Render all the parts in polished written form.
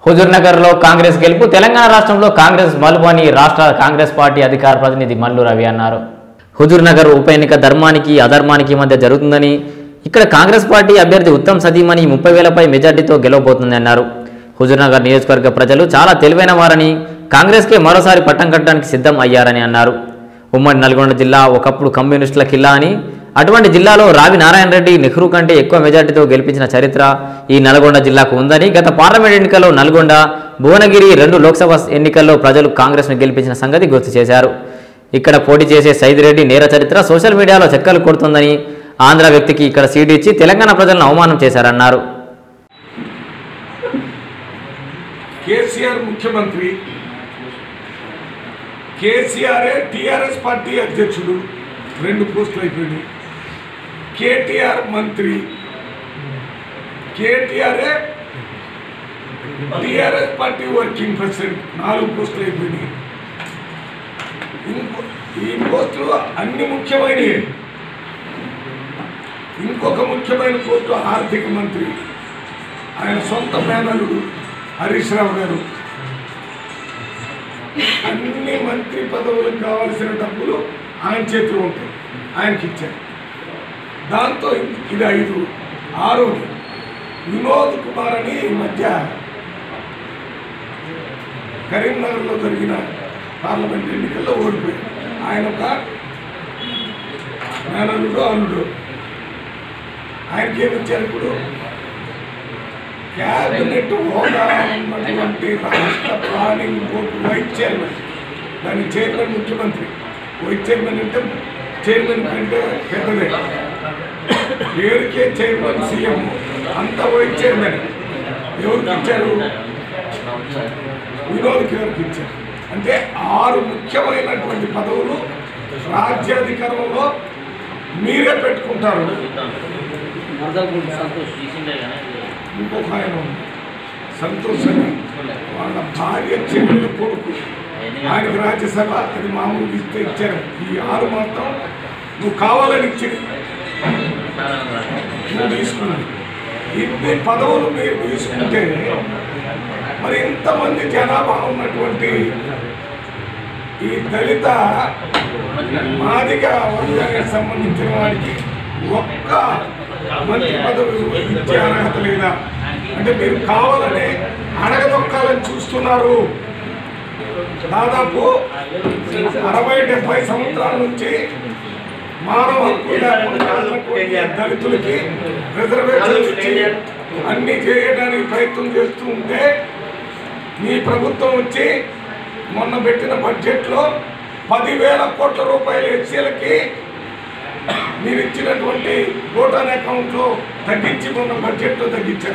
హుజూర్నగర్లో కాంగ్రెస్ గెలుపు. తెలంగాణ రాష్ట్రంలో కాంగ్రెస్ బలుపని రాష్ట్ర కాంగ్రెస్ పార్టీ అధికార ప్రతినిధి మల్లు రవి అన్నారు. హుజూర్నగర్ ఉప ఎన్నిక ధర్మానికి అధర్మానికి మధ్య జరుగుతుందని, ఇక్కడ కాంగ్రెస్ పార్టీ అభ్యర్థి ఉత్తమ్ సతీమణి 30,000పై మెజార్టీతో గెలవబోతుందని అన్నారు. హుజూర్నగర్ నియోజకవర్గ ప్రజలు చాలా తెలివైన వారని, కాంగ్రెస్కే మరోసారి పట్టం కట్టడానికి సిద్ధం అయ్యారని అన్నారు. ఉమ్మడి నల్గొండ జిల్లా ఒకప్పుడు కమ్యూనిస్టుల కిల్లా అని, అటువంటి జిల్లాలో రావి నారాయణ రెడ్డి నెహ్రూ కంటే ఎక్కువ మెజార్టీతో గెలిపించిన చరిత్ర ఈ నల్గొండ జిల్లాకు ఉందని, గత పార్లమెంట్ ఎన్నికల్లో నల్గొండ, భువనగిరి 2 లోక్సభ ఎన్నికల్లో ప్రజలు కాంగ్రెస్ను గెలిపించిన సంగతి గుర్తు చేశారు. ఇక్కడ పోటీ చేసే సైదిరెడ్డి నేర చరిత్ర సోషల్ మీడియాలో చక్కర్లు కొడుతుందని, ఆంధ్ర వ్యక్తికి ఇక్కడ సీటు ఇచ్చి తెలంగాణ ప్రజలను అవమానం చేశారన్నారు. కేసీఆర్ ముఖ్యమంత్రి, కేసీఆరే టీఆర్ఎస్ పార్టీ అధ్యక్షుడు, 2 పోస్టులు అయిపోయినాయి. కేటీఆర్ మంత్రి, కేటీఆరే టీఆర్ఎస్ పార్టీ వర్కింగ్ ప్రెసిడెంట్, 4 పోస్టులు అయిపోయినాయి. ఈ పోస్టులు అన్ని ముఖ్యమైనవి. ఇంకొక ముఖ్యమైన పోస్టు ఆర్థిక మంత్రి, ఆయన సొంత మేనల్లుడు హరీష్ రావు గారు. అన్ని మంత్రి పదవులకు కావాల్సిన డబ్బులు ఆయన చేతిలో ఉంటాయి, ఆయనకి ఇచ్చారు. దాంతో ఇది 5. 6 వినోద్ కుమార్ అని ఈ మధ్య కరీంనగర్లో జరిగిన పార్లమెంట్ ఎన్నికల్లో ఓడిపోయారు. ఆయన ఒక మేనల్లుడు, అల్లుడు. ఆయనకేమిచ్చారు? ఇప్పుడు క్యాబినెట్ హోదా ఉన్నటువంటి రాష్ట్ర ప్లానింగ్ బోర్డు వైస్ చైర్మన్, దాని చైర్మన్ ముఖ్యమంత్రి. వైస్ చైర్మన్ అంటే చైర్మన్ కంటే పెద్దదే, పేరుకే చైర్మన్ సీఎం, అంత వైస్ చైర్మన్. ఎవరికి ఇచ్చారు? వినోద్కి ఎవరికి ఇచ్చారు? అంటే 6 ముఖ్యమైనటువంటి పదవులు రాజ్యాధికారంలో మీరే పెట్టుకుంటారు. ఇంకొక ఆయన సంతోష్ అని, వాళ్ళ భార్య చెల్లెలు కొడుకు, ఆయనకు రాజ్యసభ, అది మామూలు ఇస్తే ఇచ్చారు. ఈ 6 మాత్రం నువ్వు కావాలని ఇచ్చి నువ్వు తీసుకున్నావు. ఇన్ని పదవులు మీరు తీసుకుంటే మరి ఇంతమంది జనాభా ఉన్నటువంటి ఈ దళిత మాదిగ వర్గానికి సంబంధించిన వాడికి ఒక్క మంత్రి పదవి ఇచ్చే అర్హత లేదా? అంటే మీరు కావాలని అడగదొక్కాలని చూస్తున్నారు. దాదాపు 60-70 సంవత్సరాల నుంచి మానవ హక్కు లేకుండా దళితులకి రిజర్వేషన్ ఇచ్చి అన్ని చేయడానికి ప్రయత్నం చేస్తూ ఉంటే, మీ ప్రభుత్వం వచ్చి మొన్న పెట్టిన బడ్జెట్లో 10,000 కోట్ల రూపాయలు ఎస్సీలకి మీరు ఇచ్చినటువంటి ఓటాన్ అకౌంట్లో తగ్గించి మొన్న బడ్జెట్లో తగ్గించారు.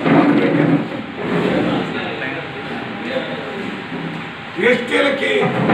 ఎస్టీలకి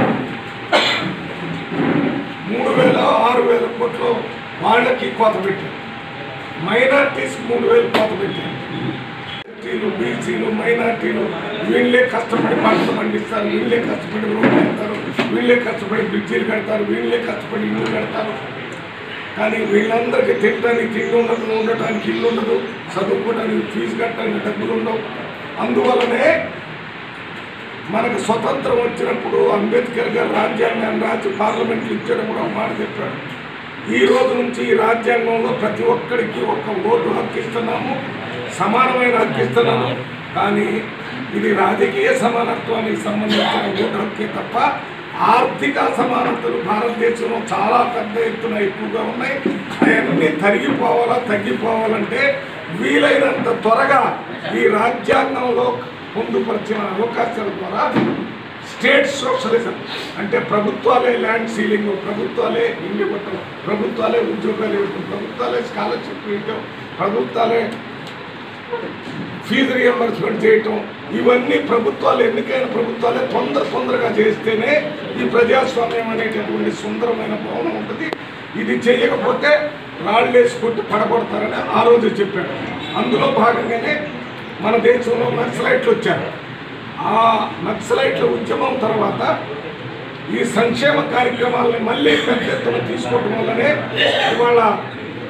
3,000-6,000 కోట్లు వాళ్ళకి కోత పెట్టారు. మైనార్టీస్ 3,000 కోత పెట్టారు. ఎస్టీలు, బీసీలు, మైనార్టీలు వీళ్ళే కష్టపడి పంటలు పండిస్తారు, వీళ్ళే కష్టపడి రోడ్లు కడతారు, వీళ్ళే కష్టపడి బ్రిడ్జీలు కడతారు, వీళ్ళే కష్టపడి ఇల్లు కడతారు. కానీ వీళ్ళందరికీ తినడానికి తిండి ఉండదు, ఉండటానికి ఇల్లు ఉండదు, చదువుకోవడానికి ఫీజు కట్టడానికి డబ్బులు ఉండవు. అందువల్లనే మనకు స్వతంత్రం వచ్చినప్పుడు అంబేద్కర్ గారు రాజ్యాంగాన్ని రాసి పార్లమెంట్లో ఇచ్చేటప్పుడు ఒక మాట చెప్పాడు, ఈ రోజు నుంచి ఈ రాజ్యాంగంలో ప్రతి ఒక్కరికి ఒక ఓటు హక్కు ఇస్తున్నాము, సమానమైన హక్కు ఇస్తున్నాము. కానీ ఇది రాజకీయ సమానత్వానికి సంబంధించిన ఓటు హక్కే తప్ప ఆర్థిక సమానతలు భారతదేశంలో చాలా పెద్ద ఎత్తున ఎక్కువగా ఉన్నాయి. అవన్నీ తగ్గిపోవాలంటే వీలైనంత త్వరగా ఈ రాజ్యాంగంలో పొందుపరిచిన అవకాశాల ద్వారా స్టేట్ సోషలిజం, అంటే ప్రభుత్వాలే ల్యాండ్ సీలింగ్, ప్రభుత్వాలే ఇల్లు ఇవ్వటం, ప్రభుత్వాలే ఉద్యోగాలు ఇవ్వటం, ప్రభుత్వాలే స్కాలర్షిప్ ఇవ్వటం, ప్రభుత్వాలే ఫీజు రియంబర్స్మెంట్ చేయటం, ఇవన్నీ ప్రభుత్వాలు, ఎన్నికైన ప్రభుత్వాలే తొందరగా చేస్తేనే ఈ ప్రజాస్వామ్యం అనేటటువంటి సుందరమైన భవనం ఉంటుంది. ఇది చేయకపోతే రాళ్ళేసి కొట్టి పడగొడతారని ఆ రోజు చెప్పాడు. అందులో భాగంగానే మన దేశంలో నక్సలైట్లు వచ్చారు. ఆ నక్సలైట్ల ఉద్యమం తర్వాత ఈ సంక్షేమ కార్యక్రమాలని మళ్ళీ పెద్ద ఎత్తున తీసుకోవడం వల్లనే ఇవాళ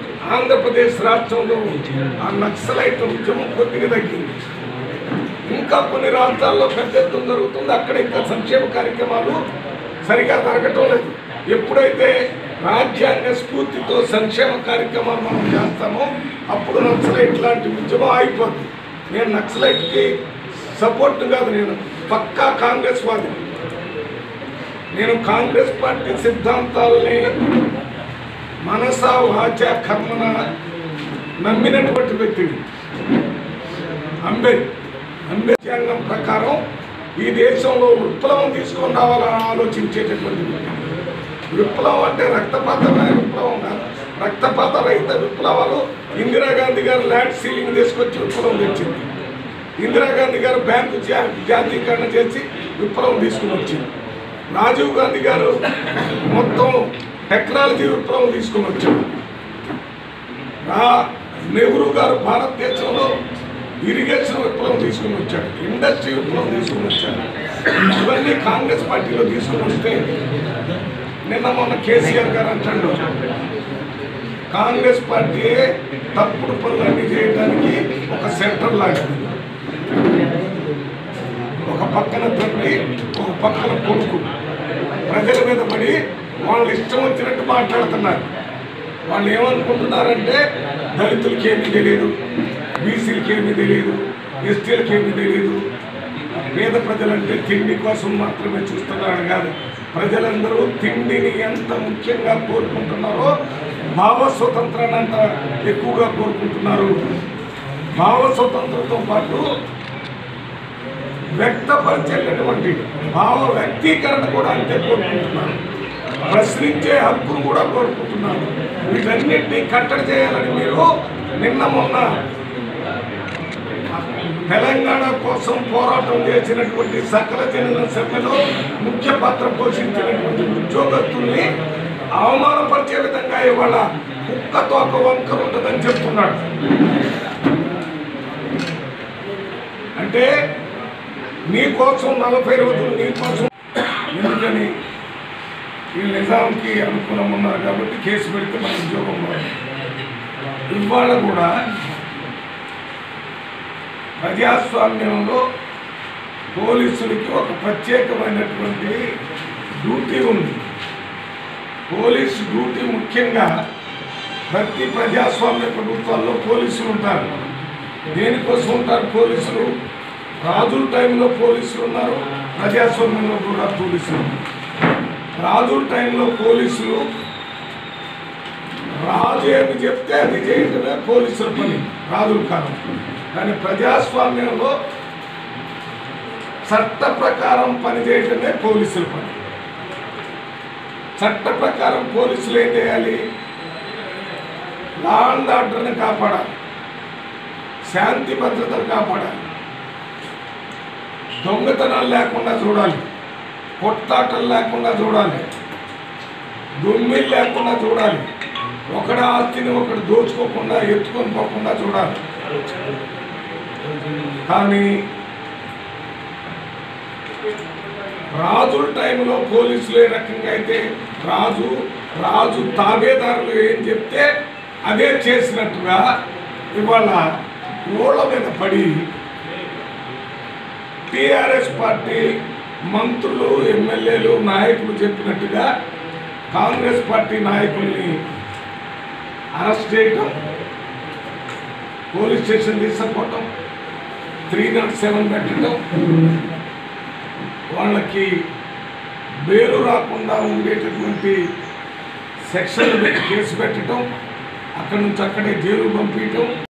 ఆంధ్రప్రదేశ్ రాష్ట్రంలో ఆ నక్సలైట్ ఉద్యమం కొద్దిగా తగ్గింది. ఇంకా ఇంకా కొన్ని రాష్ట్రాల్లో పెద్ద ఎత్తున జరుగుతుంది. అక్కడ ఇంకా సంక్షేమ కార్యక్రమాలు సరిగా జరగటం లేదు. ఎప్పుడైతే రాజ్యాంగ స్ఫూర్తితో సంక్షేమ కార్యక్రమాలు మనం చేస్తామో అప్పుడు నక్సలైట్ లాంటి ఉద్యమం ఆగిపోతుంది. నేను నక్సలైట్కి సపోర్ట్ కాదు, నేను పక్కా కాంగ్రెస్ వాదిని. నేను కాంగ్రెస్ పార్టీ సిద్ధాంతాలని మనస వాచ కర్మన నమ్మినటువంటి వ్యక్తిని. రాజ్యాంగం ప్రకారం ఈ దేశంలో విప్లవం తీసుకొని రావాలని ఆలోచించేటటువంటి విప్లవం అంటే రక్తపాతమైన విప్లవం కాదు. రక్తపాత రహిత విప్లవాలు ఇందిరాగాంధీ గారు ల్యాండ్ సీలింగ్ తీసుకొచ్చి విప్లవం తెచ్చింది. ఇందిరాగాంధీ గారు బ్యాంకు జాతీకరణ చేసి విప్లవం తీసుకుని వచ్చింది. రాజీవ్ గాంధీ గారు మొత్తం టెక్నాలజీ విప్లవం తీసుకుని వచ్చాడు. నెహ్రూ గారు భారతదేశంలో ఇరిగేషన్ విప్లవం తీసుకుని వచ్చాడు, ఇండస్ట్రీ విప్లవం తీసుకుని వచ్చాడు. ఇవన్నీ కాంగ్రెస్ పార్టీలో తీసుకుని వస్తే నిన్న మొన్న కేసీఆర్ గారు అంటాడు కాంగ్రెస్ పార్టీ తప్పుడు పనులన్నీ చేయడానికి ఒక సెంటర్ లాంటిది. ఒక పక్కన తండ్రి, ఒక పక్కన కొడుకు ప్రజల మీద పడి వాళ్ళు ఇష్టం వచ్చినట్టు మాట్లాడుతున్నారు. వాళ్ళు ఏమనుకుంటున్నారంటే దళితులకి ఏమీ తెలియదు, బీసీలకి ఏమీ తెలియదు, ఎస్టీలకి ఏమీ తెలియదు, పేద ప్రజలంటే తిండి కోసం మాత్రమే చూస్తున్నారు కాదు. ప్రజలందరూ తిండిని ఎంత ముఖ్యంగా కోరుకుంటున్నారో భావ స్వతంత్రాన్ని అంత ఎక్కువగా కోరుకుంటున్నారు. భావ స్వతంత్రంతో పాటు వ్యక్తపరిచేటటువంటి భావ వ్యక్తీకరణ కూడా అంతే కోరుకుంటున్నారు. ప్రశ్నించే హక్కును కూడా కోరుకుంటున్నారు. వీటన్నిటినీ కట్టడి చేయాలని మీరు నిన్న మొన్న తెలంగాణ కోసం పోరాటం చేసినటువంటి సకల జనుల సభ్యులు ముఖ్య పాత్ర పోషించినటువంటి ఉద్యోగస్తుల్ని అవమానపరిచే విధంగా ఇవాళ కుక్కతో ఒక వంకర ఉంటుందని చెప్తున్నాడు. అంటే నీకోసం 40 రోజులు నీకోసం ఎందుకని వీళ్ళు నిజాంకి అనుకూలం ఉన్నారు కాబట్టి కేసు పెడితే మన ఉద్యోగం కాదు. ఇవాళ కూడా ప్రజాస్వామ్యంలో పోలీసులకి ఒక ప్రత్యేకమైనటువంటి డ్యూటీ ఉంది. పోలీసు డ్యూటీ ముఖ్యంగా ప్రతి ప్రజాస్వామ్య ప్రభుత్వాల్లో పోలీసులు ఉంటారు. దేనికోసం ఉంటారు పోలీసులు? రాజుల టైంలో పోలీసులు ఉన్నారు, ప్రజాస్వామ్యంలో కూడా పోలీసులు ఉన్నారు. రాజుల టైంలో పోలీసులు రాజు ఏమి చెప్తే అది చేయటమే పోలీసుల పని రాజుల కాలం. కానీ ప్రజాస్వామ్యంలో చట్ట ప్రకారం పనిచేయటమే పోలీసుల పని. చట్ట ప్రకారం పోలీసులు ఏం చేయాలి? లా అండ్ ఆర్డర్ని కాపాడాలి, శాంతి భద్రతను కాపాడాలి, దొంగతనాలు లేకుండా చూడాలి, కొట్లాటలు లేకుండా చూడాలి, దొమ్మిలు లేకుండా చూడాలి, ఒకటి ఆస్తిని ఒకటి దోచుకోకుండా ఎత్తుకొని పోకుండా చూడాలి. కానీ రాజుల టైంలో పోలీసులు ఏ రకంగా అయితే రాజు తాబేదారులు ఏం చెప్తే అదే చేసినట్టుగా ఇవాళ ఓళ్ళ మీద పడి టీఆర్ఎస్ పార్టీ మంత్రులు, ఎమ్మెల్యేలు, నాయకులు చెప్పినట్టుగా కాంగ్రెస్ పార్టీ నాయకుల్ని అరెస్ట్ చేయటం, పోలీస్ స్టేషన్ తీసుకుపోవటం, 307 పెట్టడం, వాళ్ళకి బెయిల్ రాకుండా ఉండేటటువంటి సెక్షన్లు పెట్టి కేసు పెట్టడం, అక్కడి నుంచి అక్కడే జైలు పంపించడం.